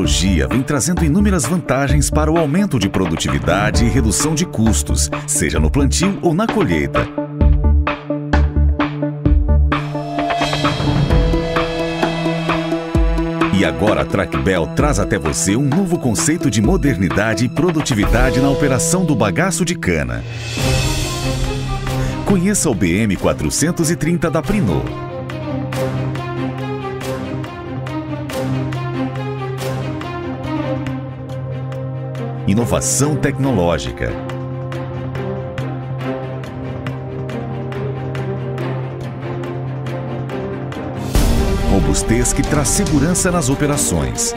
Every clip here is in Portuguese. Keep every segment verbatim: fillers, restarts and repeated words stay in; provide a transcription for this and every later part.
tecnologia vem trazendo inúmeras vantagens para o aumento de produtividade e redução de custos, seja no plantio ou na colheita. E agora a Tracbel traz até você um novo conceito de modernidade e produtividade na operação do bagaço de cana. Conheça o B M quatrocentos e trinta da Prinô. Inovação tecnológica. Robustez que traz segurança nas operações.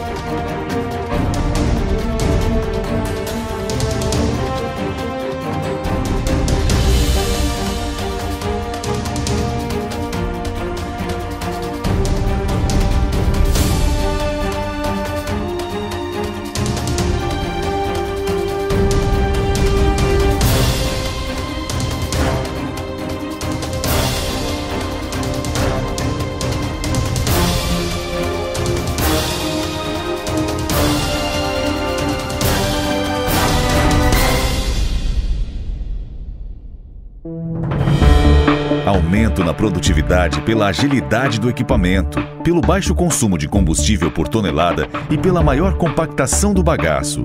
Aumento na produtividade pela agilidade do equipamento, pelo baixo consumo de combustível por tonelada e pela maior compactação do bagaço.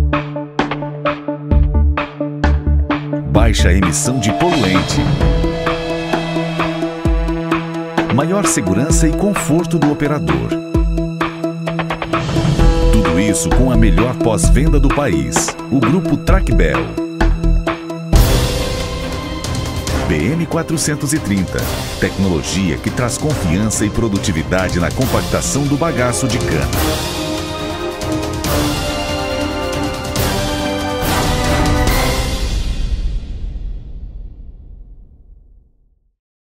Baixa emissão de poluente. Maior segurança e conforto do operador. Tudo isso com a melhor pós-venda do país, o Grupo Tracbel. B M quatrocentos e trinta, tecnologia que traz confiança e produtividade na compactação do bagaço de cana.